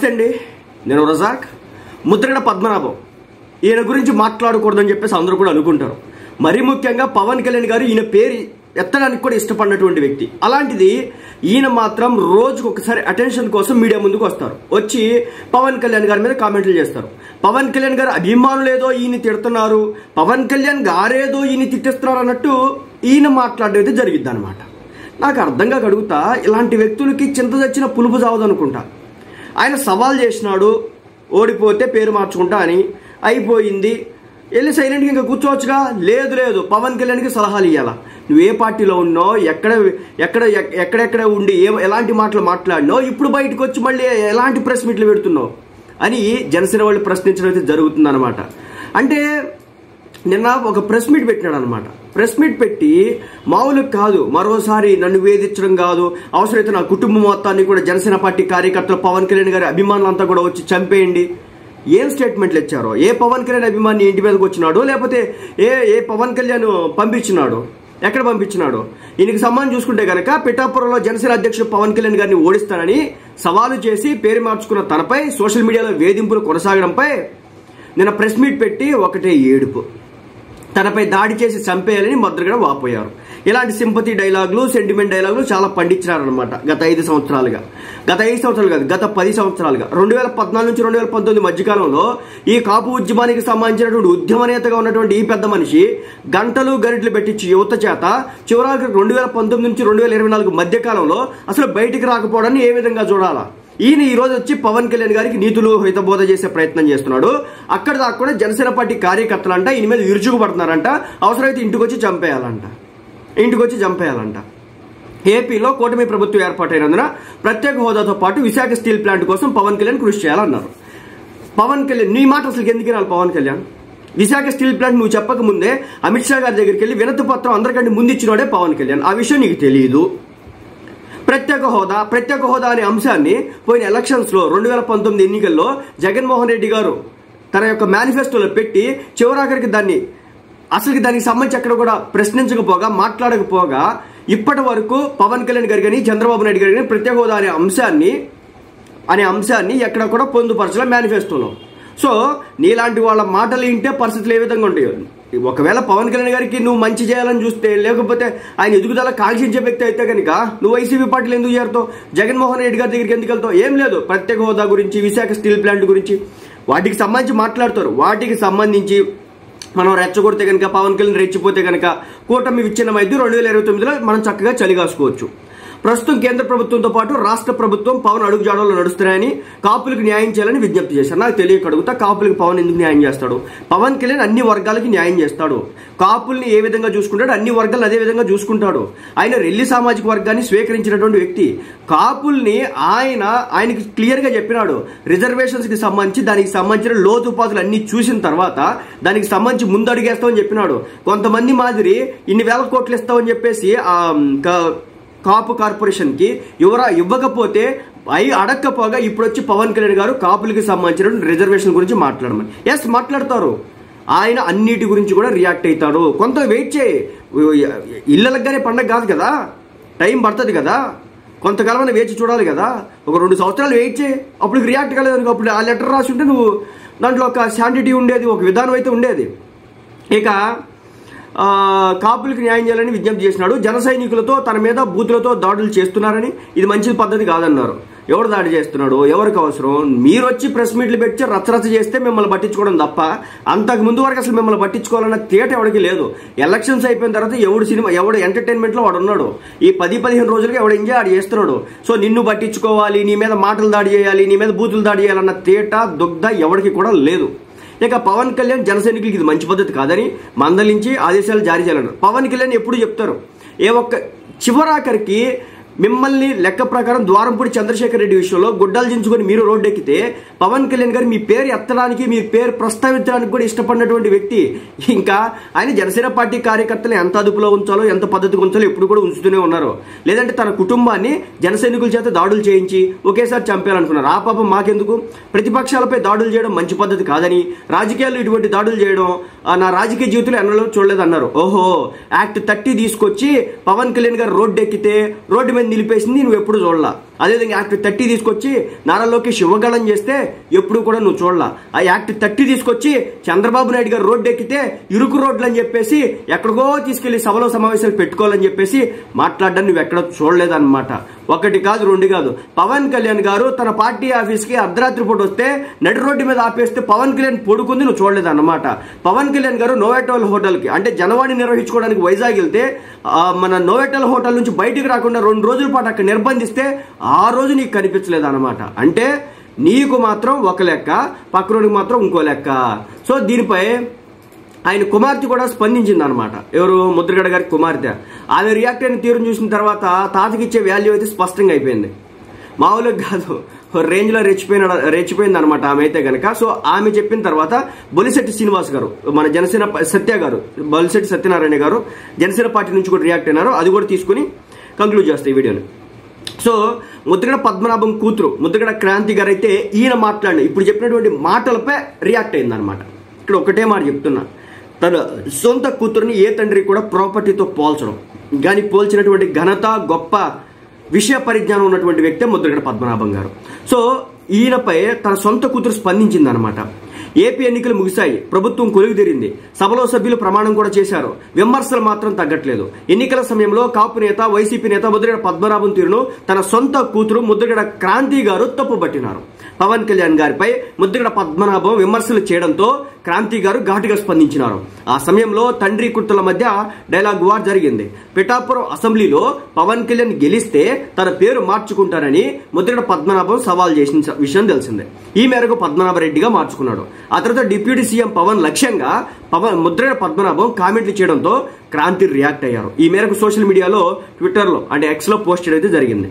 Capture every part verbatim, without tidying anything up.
నమస్తే అండి, నేను రజాక్. ముద్రగడ పద్మనాభం ఈయన గురించి మాట్లాడకూడదని చెప్పేసి అందరూ కూడా అనుకుంటారు. మరీ ముఖ్యంగా పవన్ కళ్యాణ్ గారు ఈయన పేరు ఎత్తడానికి కూడా ఇష్టపడినటువంటి వ్యక్తి. అలాంటిది ఈయన మాత్రం రోజుకు ఒకసారి అటెన్షన్ కోసం మీడియా ముందుకు వస్తారు, వచ్చి పవన్ కళ్యాణ్ గారి మీద కామెంట్లు చేస్తారు. పవన్ కళ్యాణ్ గారు అభిమానులేదో ఈయన తిడుతున్నారు, పవన్ కళ్యాణ్ గారేదో ఈయన తిట్టిస్తున్నారు అన్నట్టు ఈయన మాట్లాడడం అయితే జరిగిద్ది అనమాట. నాకు అర్థంగా అడుగుతా, ఇలాంటి వ్యక్తులకి చింత చచ్చిన పులుపు చావదు అనుకుంటా. ఆయన సవాల్ చేసినాడు, ఓడిపోతే పేరు మార్చుకుంటా అని అయిపోయింది, వెళ్ళి సైలెంట్గా ఇంకా కూర్చోవచ్చుగా. లేదు లేదు, పవన్ కళ్యాణ్కి సలహాలు ఇవ్వాలా. నువ్వు ఏ పార్టీలో ఉన్నావు, ఎక్కడ ఎక్కడ ఎక్కడెక్కడ ఉండి ఏ ఎలాంటి మాటలు మాట్లాడినావు, ఇప్పుడు బయటకు వచ్చి మళ్ళీ ఎలాంటి ప్రెస్ మీట్లు పెడుతున్నావు అని జనసేన వాళ్ళు ప్రశ్నించడం అయితే జరుగుతుందన్నమాట. అంటే నిన్న ఒక ప్రెస్ మీట్ పెట్టినాడు అనమాట. ప్రెస్ మీట్ పెట్టి మామూలుగా కాదు, మరోసారి నన్ను వేధించడం కాదు, అవసరమైతే నా కుటుంబం మొత్తాన్ని కూడా జనసేన పార్టీ కార్యకర్తలు పవన్ కళ్యాణ్ గారి అభిమానులంతా కూడా వచ్చి చంపేయండి. ఏం స్టేట్మెంట్లు ఇచ్చారో, ఏ పవన్ కళ్యాణ్ అభిమాని ఇంటి మీదకి వచ్చినాడు, లేకపోతే ఏ ఏ పవన్ కళ్యాణ్ పంపించినాడు, ఎక్కడ పంపించినాడు. ఈయనకి సంబంధం చూసుకుంటే కనుక పిఠాపురంలో జనసేన అధ్యక్షుడు పవన్ కళ్యాణ్ గారిని ఓడిస్తానని సవాలు చేసి పేరు మార్చుకున్న తనపై సోషల్ మీడియాలో వేధింపులు కొనసాగడంపై నిన్న ప్రెస్ మీట్ పెట్టి ఒకటే ఏడుపు. తనపై దాడి చేసి చంపేయాలని ముద్రగడ వాపోయారు. ఇలాంటి సింపతి డైలాగులు, సెంటిమెంట్ డైలాగులు చాలా పండించినారనమాట గత ఐదు సంవత్సరాలుగా. గత ఐదు సంవత్సరాలు కాదు, గత పది సంవత్సరాలుగా రెండు వేల పద్నాలుగు నుంచి రెండు వేల పంతొమ్మిది మధ్యకాలంలో ఈ కాపు ఉద్యమానికి సంబంధించినటువంటి ఉద్యమ నేతగా ఉన్నటువంటి ఈ పెద్ద మనిషి గంటలు గరిటలు పెట్టించి యువత చేత చివరికి రెండు వేల పంతొమ్మిది నుంచి రెండు వేల ఇరవై నాలుగు మధ్యకాలంలో అసలు బయటికి రాకపోవడాన్ని ఏ విధంగా చూడాలా. ఈయన ఈ రోజు వచ్చి పవన్ కళ్యాణ్ గారికి నీతులు హితబోధ చేసే ప్రయత్నం చేస్తున్నాడు. అక్కడ దాకా కూడా జనసేన పార్టీ కార్యకర్తలంట ఈయన మీద విరుచుకు పడుతున్నారంట. అవసరమైతే ఇంటికి వచ్చి చంపేయాలంట, ఇంటికి వచ్చి చంపేయాలంట. ఏపీలో కూటమి ప్రభుత్వం ఏర్పాటైనందున ప్రత్యేక హోదాతో పాటు విశాఖ స్టీల్ ప్లాంట్ కోసం పవన్ కళ్యాణ్ కృషి చేయాలన్నారు. పవన్ కళ్యాణ్ నీ మాట అసలు ఎందుకు వినాలి? పవన్ కళ్యాణ్ విశాఖ స్టీల్ ప్లాంట్ నువ్వు చెప్పక ముందే అమిత్ షా గారి దగ్గరికి వెళ్ళి వినతి పత్రం అందరికంటే ముందు ఇచ్చినోడే పవన్ కళ్యాణ్. ఆ విషయం నీకు తెలియదు. ప్రత్యేక హోదా ప్రత్యేక హోదా అనే అంశాన్ని పోయిన ఎలక్షన్స్ లో రెండు వేల పంతొమ్మిది ఎన్నికల్లో జగన్మోహన్ రెడ్డి గారు తన యొక్క మేనిఫెస్టోలో పెట్టి చివరాఖరికి దాన్ని అసలు దానికి సంబంధించి ఎక్కడ కూడా ప్రశ్నించకపోగా మాట్లాడకపోగా ఇప్పటి వరకు పవన్ కళ్యాణ్ గారు కానీ చంద్రబాబు నాయుడు గారు కానీ ప్రత్యేక హోదా అనే అంశాన్ని అనే అంశాన్ని ఎక్కడ కూడా పొందుపరచలే మేనిఫెస్టోలో. సో నీలాంటి వాళ్ళ మాటలు వింటే పరిస్థితులు ఏ విధంగా ఉంటాయో. ఒకవేళ పవన్ కళ్యాణ్ గారికి నువ్వు మంచి చేయాలని చూస్తే, లేకపోతే ఆయన ఎదుగుదల కాంక్షించే వ్యక్తి అయితే కనుక నువ్వు వైసీపీ పార్టీలు ఎందుకు చేరుతావు? జగన్మోహన్ రెడ్డి గారి దగ్గరికి ఎందుకు వెళ్తావు? ఏం లేదు, ప్రత్యేక హోదా గురించి, విశాఖ స్టీల్ ప్లాంట్ గురించి వాటికి సంబంధించి మాట్లాడుతారు. వాటికి సంబంధించి మనం రెచ్చగొడితే కనుక, పవన్ కళ్యాణ్ రెచ్చిపోతే కనుక కూటమి విచ్ఛిన్నమైంది. రెండు వేల ఇరవై తొమ్మిదిలో మనం చక్కగా చలిగాసుకోవచ్చు. ప్రస్తుతం కేంద్ర ప్రభుత్వంతో పాటు రాష్ట్ర ప్రభుత్వం పవన్ అడుగుజాడల్లో నడుస్తున్నాయని, కాపులకు న్యాయం చేయాలని విజ్ఞప్తి చేశారు. నాకు తెలియక అడుగుతా, కాపులకు పవన్ ఎందుకు న్యాయం చేస్తాడు? పవన్ కళ్యాణ్ అన్ని వర్గాలకి న్యాయం చేస్తాడు. కాపుల్ని ఏ విధంగా చూసుకుంటాడు, అన్ని వర్గాలను అదే విధంగా చూసుకుంటాడు. ఆయన రెల్లి సామాజిక వర్గాన్ని స్వీకరించినటువంటి వ్యక్తి. కాపుల్ని ఆయన ఆయనకి క్లియర్ గా చెప్పినాడు. రిజర్వేషన్స్ కి సంబంధించి దానికి సంబంధించిన లోతుపాతులు అన్ని చూసిన తర్వాత దానికి సంబంధించి ముందు అడిగేస్తామని చెప్పినాడు. కొంతమంది మాదిరి ఇన్ని వేల కోట్లు ఇస్తామని చెప్పేసి కాపు కార్పొరేషన్ కి ఎవరా ఇవ్వకపోతే అయి అడక్కపోగా ఇప్పుడు వచ్చి పవన్ కళ్యాణ్ గారు కాపులకి సంబంధించిన రిజర్వేషన్ గురించి మాట్లాడమని. ఎస్ మాట్లాడతారు, ఆయన అన్నిటి గురించి కూడా రియాక్ట్ అవుతాడు. కొంత వెయిట్ చేయి, ఇళ్ళలగానే పండగ కాదు కదా, టైం పడుతుంది కదా, కొంతకాలం వేచి చూడాలి కదా. ఒక రెండు సంవత్సరాలు వెయిట్ చేయి, అప్పుడు రియాక్ట్ కాలేదు. అప్పుడు ఆ లెటర్ రాసి ఉంటే నువ్వు దాంట్లో ఒక శాంటిటీ ఉండేది, ఒక విధానం అయితే ఉండేది. ఇక కాపులకు న్యాయం చేయాలని విజ్ఞప్తి చేసినాడు. జన సైనికులతో తన మీద బూతులతో దాడులు చేస్తున్నారని, ఇది మంచి పద్ధతి కాదన్నారు. ఎవరు దాడి చేస్తున్నాడు, ఎవరికి అవసరం? మీరు వచ్చి ప్రెస్ మీట్లు పెట్టి రచ్చరచ్చ చేస్తే మిమ్మల్ని పట్టించుకోవడం తప్ప అంతకు ముందు వరకు అసలు మిమ్మల్ని పట్టించుకోవాలన్న తేట ఎవరికి లేదు. ఎలక్షన్స్ అయిపోయిన తర్వాత ఎవడు సినిమా ఎవడు ఎంటర్టైన్మెంట్ లో వాడు ఉన్నాడు. ఈ పది పదిహేను రోజులుగా ఎవడు ఎంజాయ్ ఆడి చేస్తున్నాడు. సో నిన్ను పట్టించుకోవాలి, నీ మీద మాటలు దాడి చేయాలి, నీ మీద బూతులు దాడి చేయాలన్న తేట దుగ్ధ ఎవరికి కూడా లేదు. ఇక పవన్ కళ్యాణ్ జన సైనికులకి ఇది మంచి పద్ధతి కాదని మందలించి ఆదేశాలు జారీ చేయాలన్నారు. పవన్ కళ్యాణ్ ఎప్పుడు చెప్తారు, ఏ ఒక్క చివరాఖరికి మిమ్మల్ని లెక్క ప్రకారం ద్వారంపూడి చంద్రశేఖర్ రెడ్డి విషయంలో గుడ్డలు దించుకొని మీరు రోడ్డు ఎక్కితే పవన్ కళ్యాణ్ గారు మీ పేరు ఎత్తడానికి, మీ పేరు ప్రస్తావించడానికి కూడా ఇష్టపడినటువంటి వ్యక్తి. ఇంకా ఆయన జనసేన పార్టీ కార్యకర్తలు ఎంత అదుపులో ఉంచాలో, ఎంత పద్ధతిగా ఉంచాలో ఎప్పుడు కూడా ఉంచుతూనే ఉన్నారు. లేదంటే తన కుటుంబాన్ని జన సైనికుల చేత దాడులు చేయించి ఒకేసారి చంపేయాలనుకున్నారు. ఆ పాపం మాకెందుకు? ప్రతిపక్షాలపై దాడులు చేయడం మంచి పద్ధతి కాదని, రాజకీయాల్లో ఇటువంటి దాడులు చేయడం నా రాజకీయ జీవితంలో ఎన్నడూ చూడలేదన్నారు. ఓహో, యాక్ట్ థర్టీ తీసుకొచ్చి పవన్ కళ్యాణ్ గారు రోడ్డు ఎక్కితే రోడ్డు మీద నిలిపేసింది నువ్వు ఎప్పుడు చూడలా. అదేవిధంగా యాక్ట్ థర్టీ తీసుకొచ్చి నారా లోకేష్ ఇవ్వగలం చేస్తే ఎప్పుడు కూడా నువ్వు చూడలా. ఆ యాక్ట్ థర్టీ తీసుకొచ్చి చంద్రబాబు నాయుడు గారు రోడ్డు ఎక్కితే ఇరుకు రోడ్లు అని చెప్పేసి ఎక్కడికో తీసుకెళ్లి సభలో సమావేశాలు పెట్టుకోవాలని చెప్పేసి మాట్లాడడం నువ్వు ఎక్కడ చూడలేదన్నమాట. ఒకటి కాదు రెండు కాదు, పవన్ కళ్యాణ్ గారు తన పార్టీ ఆఫీస్కి అర్ధరాత్రి పూట వస్తే నడి రోడ్డు మీద ఆపేస్తే పవన్ కళ్యాణ్ పడుకుంది నువ్వు చూడలేదన్నమాట. పవన్ కళ్యాణ్ గారు నోవెటల్ హోటల్కి అంటే జనవాణి నిర్వహించుకోవడానికి వైజాగ్ వెళ్తే మన నోవెటల్ హోటల్ నుంచి బయటికి రాకుండా రెండు రోజుల పాటు అక్కడ నిర్బంధిస్తే ఆ రోజు నీకు కనిపించలేదు అనమాట. అంటే నీకు మాత్రం ఒక లెక్క, పక్కనోడికి మాత్రం ఇంకో లెక్క. సో దీనిపై ఆయన కుమార్తె కూడా స్పందించింది అనమాట. ఎవరు? ముద్రగడ గారి కుమార్తె. ఆమె రియాక్ట్ అయిన తీరును చూసిన తర్వాత తాతకి ఇచ్చే వాల్యూ అయితే స్పష్టంగా అయిపోయింది. మామూలుగా కాదు, రేంజ్లో రెచ్చిపోయిన రెచ్చిపోయింది అనమాట ఆమె అయితే కనుక. సో ఆమె చెప్పిన తర్వాత బొలిశెట్టి శ్రీనివాస్ గారు, మన జనసేన సత్య గారు, బొలిశెట్టి సత్యనారాయణ గారు జనసేన పార్టీ నుంచి కూడా రియాక్ట్ అయినారు. అది కూడా తీసుకుని కంక్లూడ్ చేస్తాయి ఈ వీడియోని. సో ముద్రగడ పద్మనాభం కూతురు ముద్రగడ క్రాంతి గారు అయితే ఈయన మాట్లాడిన ఇప్పుడు చెప్పినటువంటి మాటలపై రియాక్ట్ అయిందనమాట. ఇక్కడ ఒకటే మాట చెప్తున్నా, తన సొంత కూతురుని ఏ తండ్రి కూడా ప్రాపర్టీతో పోల్చడం కానీ పోల్చినటువంటి ఘనత, గొప్ప విషయ పరిజ్ఞానం ఉన్నటువంటి వ్యక్తే ముద్రగడ పద్మనాభం గారు. సో ఈయనపై తన సొంత కూతురు స్పందించింది అనమాట. ఏపీ ఎన్నికలు ముగిశాయి, ప్రభుత్వం కొలువుదీరింది, సభలో సభ్యులు ప్రమాణం కూడా చేశారు, విమర్శలు మాత్రం తగ్గట్లేదు. ఎన్నికల సమయంలో కాపు నేత, వైసీపీ నేత ముద్రగడ పద్మనాభం తీరును తన సొంత కూతురు ముద్రగడ క్రాంతి గారు తప్పుపట్టినారు. పవన్ కళ్యాణ్ గారిపై ముద్రగడ పద్మనాభం విమర్శలు చేయడంతో క్రాంతి గారు ఘాటుగా స్పందించినారు. ఆ సమయంలో తండ్రి కూతుళ్ల మధ్య డైలాగ్ వార్ జరిగింది. పిఠాపురం అసెంబ్లీలో పవన్ కళ్యాణ్ గెలిస్తే తన పేరు మార్చుకుంటారని ముద్రగడ పద్మనాభం సవాల్ చేసిన విషయం తెలిసిందే. ఈ మేరకు పద్మనాభరెడ్డిగా మార్చుకున్నాడు. ఆ తర్వాత డిప్యూటీ సీఎం పవన్ లక్ష్యంగా పవన్ ముద్రగడ పద్మనాభం కామెంట్లు చేయడంతో క్రాంతి రియాక్ట్ అయ్యారు. ఈ మేరకు సోషల్ మీడియాలో, ట్విట్టర్లో అంటే ఎక్స్ లో పోస్ట్ చేయడం అయితే జరిగింది.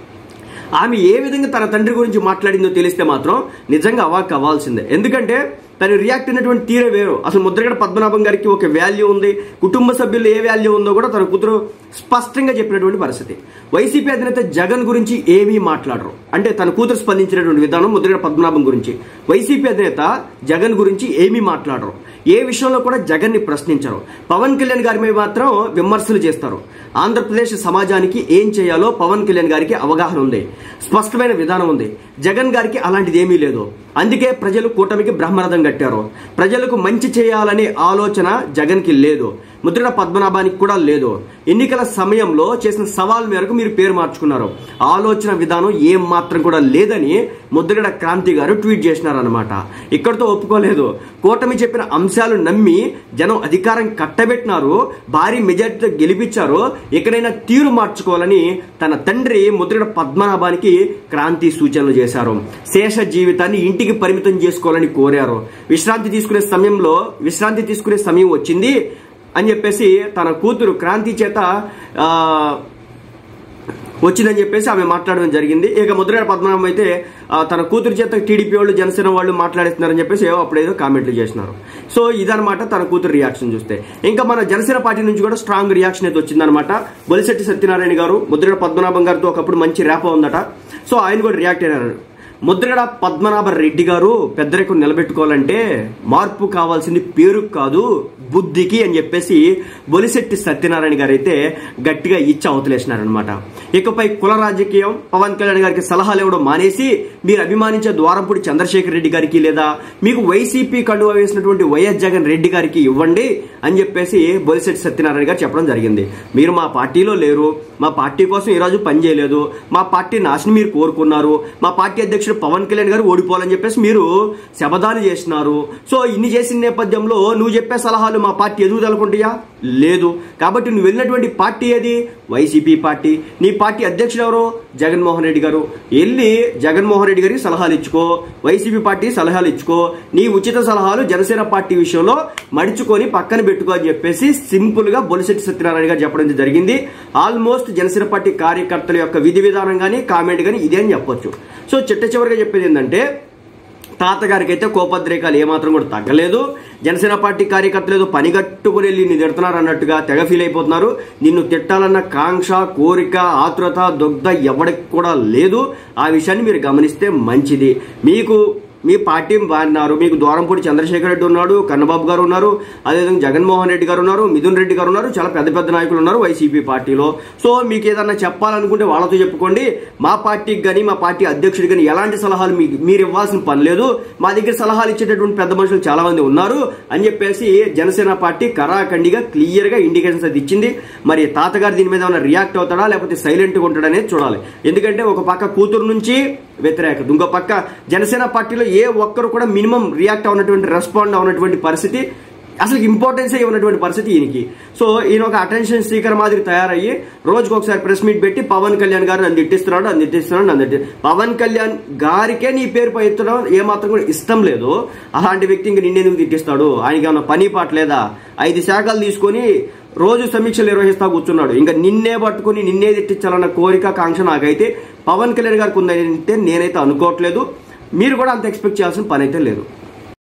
ఆమె ఏ విధంగా తన తండ్రి గురించి మాట్లాడిందో తెలిస్తే మాత్రం నిజంగా అవాక్ అవ్వాల్సిందే. ఎందుకంటే తను రియాక్ట్ అయినటువంటి తీరే వేరు. అసలు ముద్రగడ పద్మనాభం గారికి ఒక వాల్యూ ఉంది, కుటుంబ సభ్యులు ఏ వాల్యూ ఉందో కూడా తన కూతురు స్పష్టంగా చెప్పినటువంటి పరిస్థితి. వైసీపీ అధినేత జగన్ గురించి ఏమీ మాట్లాడరు. అంటే తన కూతురు స్పందించినటువంటి విధానం ముద్రగడ పద్మనాభం గురించి. వైసీపీ అధినేత జగన్ గురించి ఏమీ మాట్లాడరు, ఏ విషయంలో కూడా జగన్ ని ప్రశ్నించరు. పవన్ కళ్యాణ్ గారి మీద మాత్రం విమర్శలు చేస్తారు. ఆంధ్రప్రదేశ్ సమాజానికి ఏం చేయాలో పవన్ కళ్యాణ్ గారికి అవగాహన ఉంది, స్పష్టమైన విధానం ఉంది. జగన్ గారికి అలాంటిది ఏమీ లేదు. అందుకే ప్రజలు కూటమికి బ్రహ్మరథం కట్టారు. ప్రజలకు మంచి చేయాలనే ఆలోచన జగన్ కి లేదు, ముద్రగడ పద్మనాభానికి కూడా లేదు. ఎన్నికల సమయంలో చేసిన సవాల్ మేరకు మీరు పేరు మార్చుకున్నారు. ఆలోచన విధానం ఏం మాత్రం కూడా లేదని ముద్రగడ క్రాంతి గారు ట్వీట్ చేసినారనమాట. ఇక్కడితో ఒప్పుకోలేదు. కూటమి చెప్పిన అంశాలు నమ్మి జనం అధికారం కట్టబెట్టినారు, భారీ మెజార్టీతో గెలిపించారు. ఎక్కడైనా తీరు మార్చుకోవాలని తన తండ్రి ముద్రగడ పద్మనాభానికి క్రాంతి సూచనలు చేశారు. శేష జీవితాన్ని ఇంటికి పరిమితం చేసుకోవాలని కోరారు. విశ్రాంతి తీసుకునే సమయంలో విశ్రాంతి తీసుకునే సమయం వచ్చింది అని చెప్పేసి తన కూతురు క్రాంతి చేత వచ్చిందని చెప్పేసి ఆమె మాట్లాడడం జరిగింది. ఇక ముద్రగడ పద్మనాభం అయితే తన కూతురు చేత టీడీపీ వాళ్ళు, జనసేన వాళ్ళు మాట్లాడేస్తున్నారని చెప్పేసి ఏవో అప్పుడేదో కామెంట్లు చేసినారు. సో ఇదనమాట తన కూతురు రియాక్షన్ చూస్తే. ఇంకా మన జనసేన పార్టీ నుంచి కూడా స్ట్రాంగ్ రియాక్షన్ అయితే వచ్చిందనమాట. బొలిశెట్టి సత్యనారాయణ గారు ముద్రగడ పద్మనాభం గారితో ఒకప్పుడు మంచి ర్యాపో ఉందట. సో ఆయన కూడా రియాక్ట్ అయినారు. ముద్రగడ పద్మనాభ రెడ్డి గారు పెద్దరికం నిలబెట్టుకోవాలంటే మార్పు కావాల్సింది పేరు కాదు బుద్ధికి అని చెప్పేసి బొలిశెట్టి సత్యనారాయణ గారు అయితే గట్టిగా ఇచ్చి అవతలేసినారనమాట. ఇకపై కుల రాజకీయం పవన్ కళ్యాణ్ గారికి సలహాలు ఇవ్వడం మానేసి మీరు అభిమానించే ద్వారంపూడి చంద్రశేఖర్ రెడ్డి గారికి లేదా మీకు వైసీపీ కండువా వేసినటువంటి వైఎస్ జగన్ రెడ్డి గారికి ఇవ్వండి అని చెప్పేసి బొలిశెట్టి సత్యనారాయణ గారు చెప్పడం జరిగింది. మీరు మా పార్టీలో లేరు, మా పార్టీ కోసం ఈరోజు పనిచేయలేదు, మా పార్టీ నాశనం మీరు కోరుకున్నారు, మా పార్టీ అధ్యక్షుడు పవన్ కళ్యాణ్ గారు ఓడిపోవాలని చెప్పేసి మీరు శపథాలు చేసినారు. సో ఇన్ని చేసిన నేపథ్యంలో నువ్వు చెప్పే సలహాలు మా పార్టీ ఎదుగుదలకుంటాయా? లేదు. కాబట్టి నువ్వు వెళ్ళినటువంటి పార్టీ ఏది? YCP party. నీ పార్టీ అధ్యక్షుడు ఎవరు? జగన్మోహన్ రెడ్డి గారు. వెళ్ళి జగన్మోహన్ రెడ్డి గారికి సలహాలు ఇచ్చుకో, వైసీపీ పార్టీ సలహాలు ఇచ్చుకో, నీ ఉచిత సలహాలు జనసేన పార్టీ విషయంలో మడుచుకొని పక్కన పెట్టుకో అని చెప్పేసి సింపుల్ గా బొలిశెట్టి సత్యనారాయణ గారు చెప్పడం జరిగింది. ఆల్మోస్ట్ జనసేన పార్టీ కార్యకర్తల యొక్క విధి విధానం కానీ కామెంట్ కానీ ఇదే అని చెప్పొచ్చు. సో చిట్ట చివరిగా చెప్పేది ఏంటంటే తాతగారికి అయితే కోపద్రేకాలు ఏమాత్రం కూడా తగ్గలేదు. జనసేన పార్టీ కార్యకర్తలు ఏదో పనిగట్టుకుని వెళ్ళి నీ తిడుతున్నారు అన్నట్టుగా తెగ ఫీల్ అయిపోతున్నారు. నిన్ను తిట్టాలన్న కాంక్ష, కోరిక, ఆతృత, దొగ్ధ ఎవరికి కూడా లేదు. ఆ విషయాన్ని మీరు గమనిస్తే మంచిది. మీకు మీ పార్టీ మారినారు, మీకు ద్వారంపూడి చంద్రశేఖర్ రెడ్డి ఉన్నాడు, కన్నబాబు గారు ఉన్నారు, అదేవిధంగా జగన్మోహన్ రెడ్డి గారు ఉన్నారు, మిథున్ రెడ్డి గారు ఉన్నారు, చాలా పెద్ద పెద్ద నాయకులు ఉన్నారు వైసీపీ పార్టీలో. సో మీకు ఏదన్నా చెప్పాలనుకుంటే వాళ్ళతో చెప్పుకోండి. మా పార్టీకి కానీ మా పార్టీ అధ్యక్షుడికి కానీ ఎలాంటి సలహాలు మీకు మీరు ఇవ్వాల్సిన పని లేదు, మా దగ్గర సలహాలు ఇచ్చేటటువంటి పెద్ద మనుషులు చాలా మంది ఉన్నారు అని చెప్పేసి జనసేన పార్టీ కరాఖండిగా క్లియర్ గా ఇండికేషన్స్ అది ఇచ్చింది. మరి తాతగారు దీని మీద ఏమైనా రియాక్ట్ అవుతాడా లేకపోతే సైలెంట్ గా ఉంటాడనేది చూడాలి. ఎందుకంటే ఒక పక్క కూతురు నుంచి వ్యతిరేకత, ఇంకో పక్క జనసేన పార్టీలో ఏ ఒక్కరు కూడా మినిమం రియాక్ట్ అవునటువంటి రెస్పాండ్ అవునటువంటి పరిస్థితి, అసలు ఇంపార్టెన్సే ఉన్నటువంటి పరిస్థితి ఈయనకి. సో ఈయన ఒక అటెన్షన్ సీకర్ మాదిరి తయారయ్యి రోజుకు ఒకసారి ప్రెస్ మీట్ పెట్టి పవన్ కళ్యాణ్ గారు నన్ను తిట్టిస్తున్నాడు నన్ను తిట్టిస్తున్నాడు నన్ను తిట్టి పవన్ కళ్యాణ్ గారికే నీ పేరు పై ఎత్తడం ఏమాత్రం కూడా ఇష్టం లేదు. అలాంటి వ్యక్తి ఇంక నిన్నెందుకు తిట్టిస్తాడు? ఆయనకి ఏమన్నా పని పాట లేదా? ఐదు శాఖలు తీసుకొని రోజు సమీక్షలు నిర్వహిస్తా కూర్చున్నాడు. ఇంకా నిన్నే పట్టుకుని నిన్నే తిట్టించాలన్న కోరిక కాంక్ష నాకైతే పవన్ కళ్యాణ్ గారికి ఉందంటే నేనైతే అనుకోవట్లేదు. మీరు కూడా అంత ఎక్స్పెక్ట్ చేయాల్సిన పని అయితే లేదు.